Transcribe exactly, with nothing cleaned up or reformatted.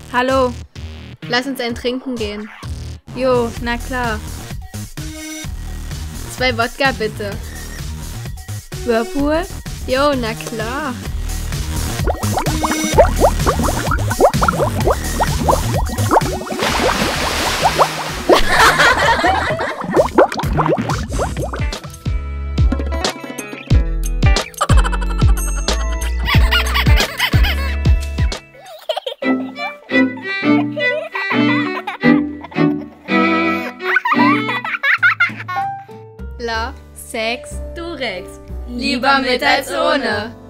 Hallo. Lass uns ein Trinken gehen. Jo, na klar. Zwei Wodka bitte. Whirlpool? Jo, na klar. La, Sex? Durex. Lieber mit als ohne.